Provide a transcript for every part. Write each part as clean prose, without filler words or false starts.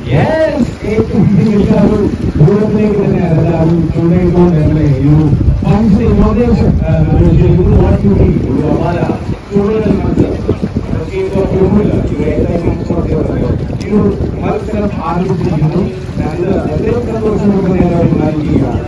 Yes, എല്ലാവരും ദൂരത്തേക്ക് തന്നെ എല്ലാവരും ചൂണ്ടയിക്കൊണ്ട് ഞങ്ങളെ ഒരു ഫംഗ്ഷൻ ഇന്നോവേഷൻ ഒരു അപാര ചൂണ്ടൽ മത്സരം ആരംഭിച്ചിരിക്കുന്നു. എത്രയും സന്തോഷം നേരം നൽകുകയാണ്.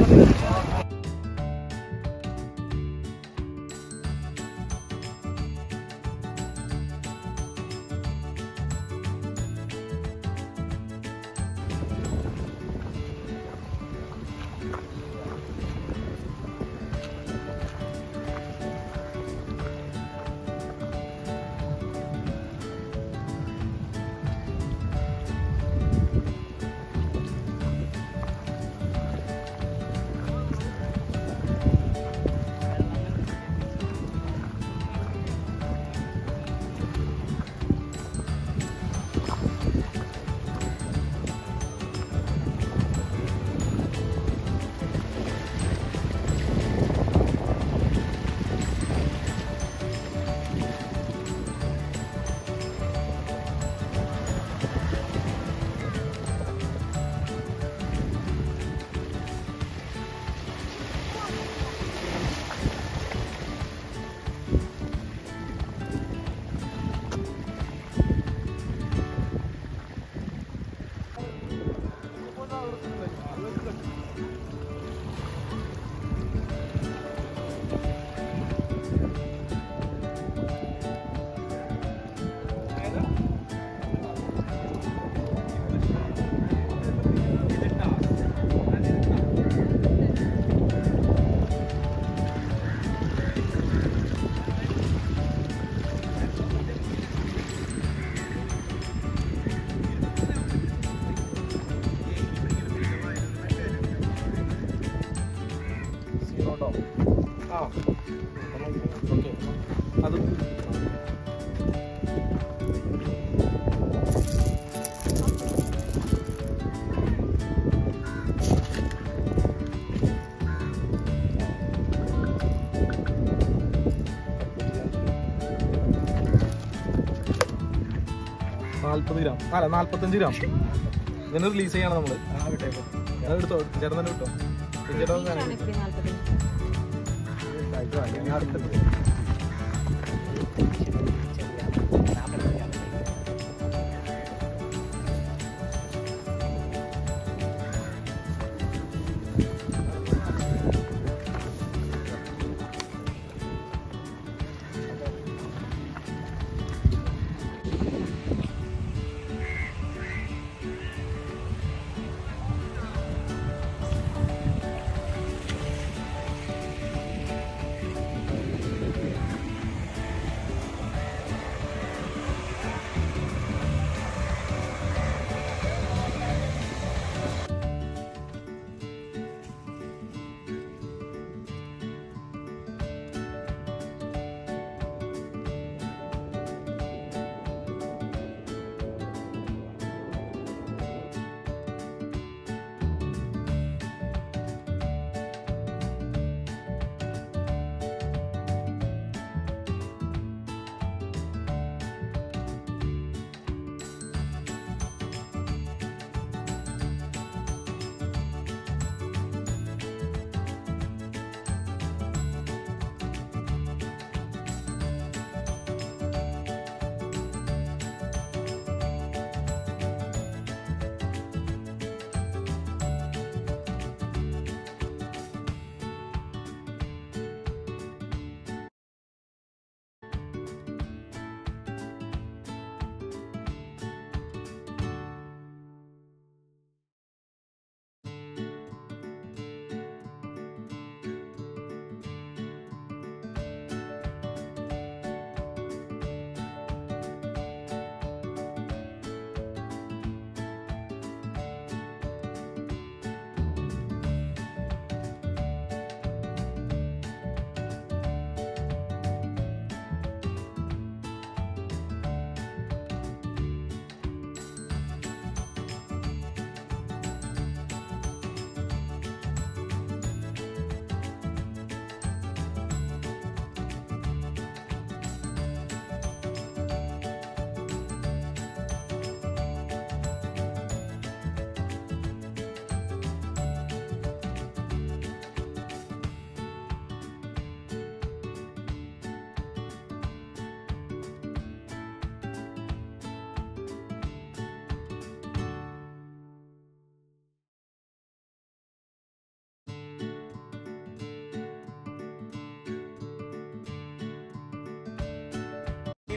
gram. 45 gram. Then release it.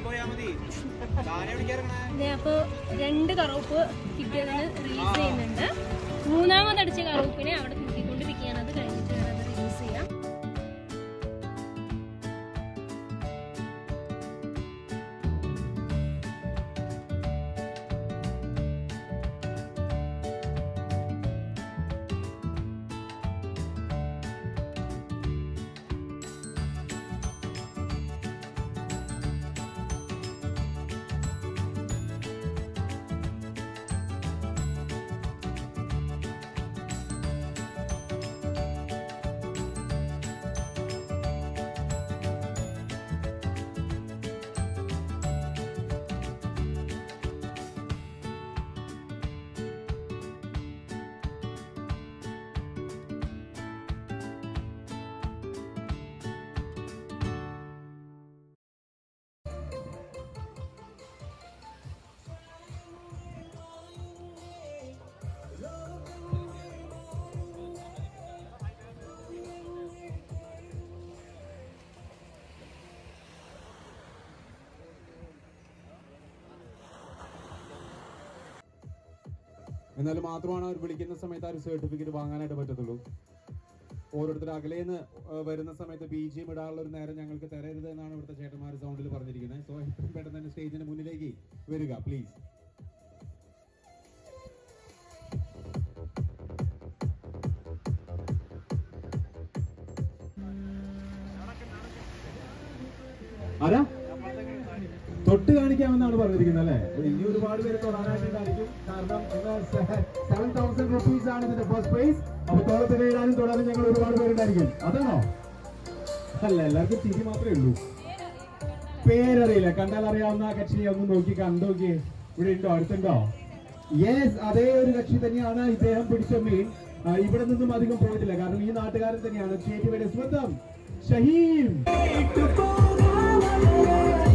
അപ്പൊ 2 കറുപ്പ് കിട്ടിയതിന് റിലീസ് ചെയ്യുന്നുണ്ട്. 3ാമത് അടിച്ച കറുപ്പിനെ അവിടെ തൂക്കിക്കൊണ്ടിരിക്കുകയാണ്. അത് കഴിഞ്ഞിട്ട് അത് റിലീസ് ചെയ്യാം. എന്നാൽ മാത്രമാണ് അവർ വിളിക്കുന്ന സമയത്ത് ആ ഒരു സർട്ടിഫിക്കറ്റ് വാങ്ങാനായിട്ട് പറ്റത്തുള്ളൂ. ഓരോരുത്തർ അകലേന്ന് വരുന്ന സമയത്ത് BGM ഇടാനുള്ള ഒരു നേരം ഞങ്ങൾക്ക് തരരുത് എന്നാണ് ഇവിടുത്തെ ചേട്ടന്മാർ സൗണ്ടിൽ പറഞ്ഞിരിക്കുന്നത്. സോ എത്രയും പെട്ടെന്ന് തന്നെ സ്റ്റേജിന് മുന്നിലേക്ക് വരിക പ്ലീസ്. ആരാ തൊട്ട് കാണിക്കാമെന്നാണ് പറഞ്ഞിരിക്കുന്നത് അല്ലേ? ഇനി ഒരുപാട് പേര് തൊടാനായിട്ടുണ്ടായിരിക്കും. കാരണം 7,000 rupees ആണ് ഇതിന്റെ ഫസ്റ്റ് പ്രൈസ്. അപ്പൊ തോളത്തിലിടാനും തൊടാനും ഞങ്ങൾ ഒരുപാട് പേരുണ്ടായിരിക്കും. അതാണോ? അല്ല, എല്ലാവർക്കും ചിരി മാത്രമേ ഉള്ളൂ. പേരറിയില്ല. കണ്ടാൽ അറിയാവുന്ന കക്ഷിയെ ഒന്ന് നോക്കി കണ്ടോക്കി. ഇവിടെ ഉണ്ടോ? അടുത്തുണ്ടോ? യെസ്, അതേ ഒരു കക്ഷി തന്നെയാണ് ഇദ്ദേഹം പിടിച്ച മീൻ. ഇവിടെ നിന്നും അധികം പോയിട്ടില്ല. കാരണം ഈ നാട്ടുകാരൻ തന്നെയാണ് ചേച്ചിയുടെ സ്വന്തം ഷഹീം.